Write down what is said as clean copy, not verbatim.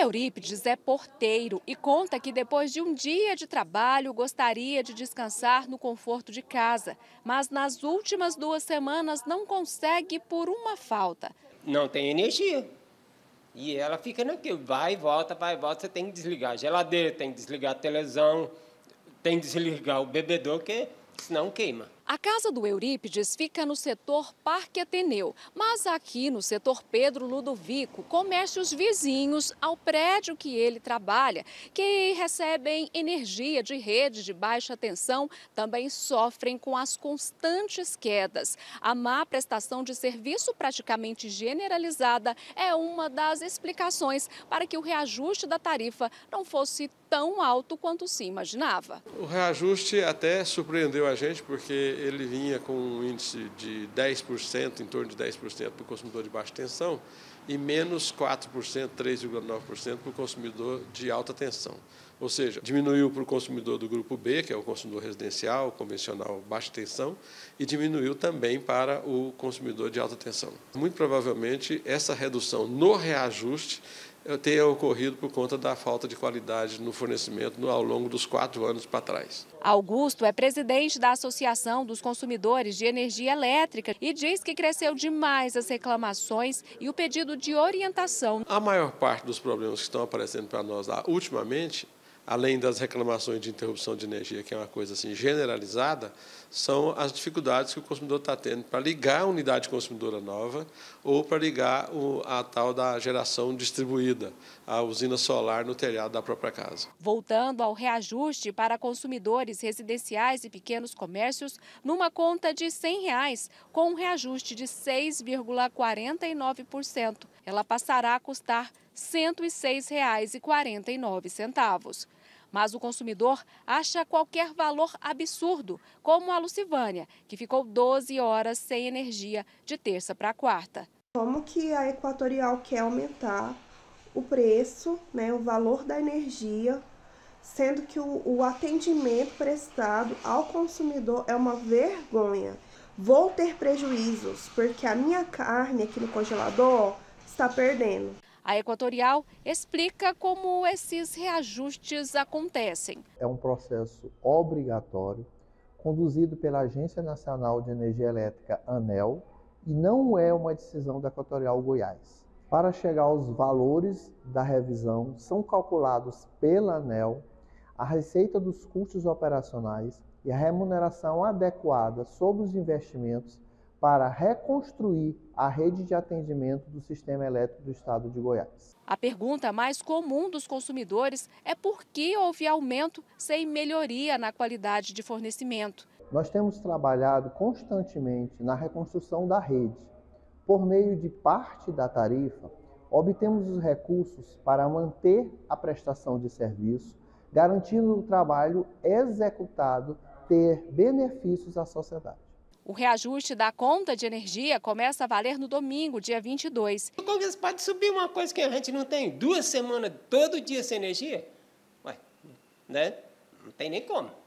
Eurípides é porteiro e conta que depois de um dia de trabalho gostaria de descansar no conforto de casa, mas nas últimas 2 semanas não consegue por uma falta. Não tem energia. E ela fica naquilo, vai e volta, você tem que desligar a geladeira, tem que desligar a televisão, tem que desligar o bebedouro, porque senão queima. A casa do Eurípides fica no setor Parque Ateneu, mas aqui no setor Pedro Ludovico, comércios vizinhos ao prédio que ele trabalha, que recebem energia de rede de baixa tensão, também sofrem com as constantes quedas. A má prestação de serviço praticamente generalizada é uma das explicações para que o reajuste da tarifa não fosse tão alto quanto se imaginava. O reajuste até surpreendeu a gente, porque ele vinha com um índice de 10%, em torno de 10% para o consumidor de baixa tensão e menos 4%, 3,9% para o consumidor de alta tensão. Ou seja, diminuiu para o consumidor do grupo B, que é o consumidor residencial, convencional, baixa tensão, e diminuiu também para o consumidor de alta tensão. Muito provavelmente, essa redução no reajuste tenha ocorrido por conta da falta de qualidade no fornecimento ao longo dos 4 anos para trás. Augusto é presidente da Associação dos Consumidores de Energia Elétrica e diz que cresceu demais as reclamações e o pedido de orientação. A maior parte dos problemas que estão aparecendo para nós lá ultimamente, além das reclamações de interrupção de energia, que é uma coisa assim generalizada, são as dificuldades que o consumidor está tendo para ligar a unidade consumidora nova ou para ligar a tal da geração distribuída, a usina solar no telhado da própria casa. Voltando ao reajuste para consumidores residenciais e pequenos comércios, numa conta de R$ 100, com um reajuste de 6,49%, ela passará a custar R$ 106,49. Mas o consumidor acha qualquer valor absurdo, como a Lucivânia, que ficou 12 horas sem energia de terça para quarta. Como que a Equatorial quer aumentar o preço, o valor da energia, sendo que o atendimento prestado ao consumidor é uma vergonha. Vou ter prejuízos, porque a minha carne aqui no congelador está perdendo. A Equatorial explica como esses reajustes acontecem. É um processo obrigatório, conduzido pela Agência Nacional de Energia Elétrica, ANEEL, e não é uma decisão da Equatorial Goiás. Para chegar aos valores da revisão, são calculados pela ANEEL a receita dos custos operacionais e a remuneração adequada sobre os investimentos para reconstruir a rede de atendimento do sistema elétrico do estado de Goiás. A pergunta mais comum dos consumidores é por que houve aumento sem melhoria na qualidade de fornecimento. Nós temos trabalhado constantemente na reconstrução da rede. Por meio de parte da tarifa, obtemos os recursos para manter a prestação de serviço, garantindo o trabalho executado ter benefícios à sociedade. O reajuste da conta de energia começa a valer no domingo, dia 22. Como que pode subir uma coisa que a gente não tem 2 semanas todo dia sem energia? Ué, né? Não tem nem como.